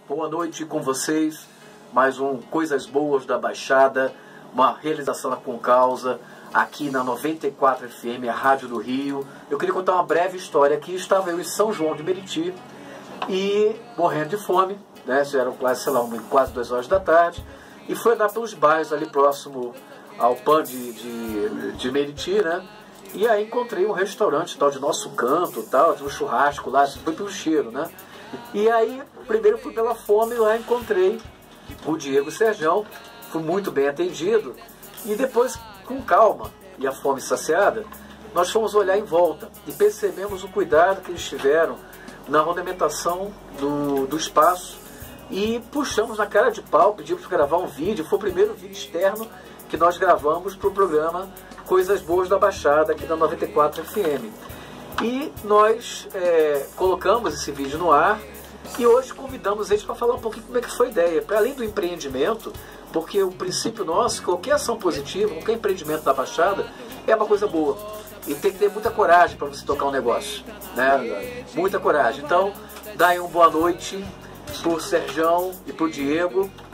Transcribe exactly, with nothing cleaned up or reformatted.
Boa noite com vocês, mais um Coisas Boas da Baixada, uma realização com causa, aqui na noventa e quatro F M, a Rádio do Rio. Eu queria contar uma breve história aqui. Estava eu em São João de Meriti e morrendo de fome, né? Já eram quase, sei lá, quase duas horas da tarde, e fui andar pelos bairros ali próximo ao Pan de, de, de Meriti, né? E aí encontrei um restaurante tal de Nosso Canto, tal, tinha um churrasco lá, foi pelo cheiro, né? E aí, primeiro fui pela fome e lá encontrei o Diego Serjão, fui muito bem atendido, e depois, com calma e a fome saciada, nós fomos olhar em volta e percebemos o cuidado que eles tiveram na ornamentação do, do espaço, e puxamos na cara de pau, pedimos para gravar um vídeo. Foi o primeiro vídeo externo que nós gravamos para o programa Coisas Boas da Baixada, aqui da noventa e quatro F M. E nós é, colocamos esse vídeo no ar e hoje convidamos eles para falar um pouquinho como é que foi a ideia. Para além do empreendimento, porque o princípio nosso, qualquer ação positiva, qualquer empreendimento da Baixada é uma coisa boa. E tem que ter muita coragem para você tocar um negócio, né? Muita coragem. Então, dá aí uma boa noite pro Serjão e pro Diego.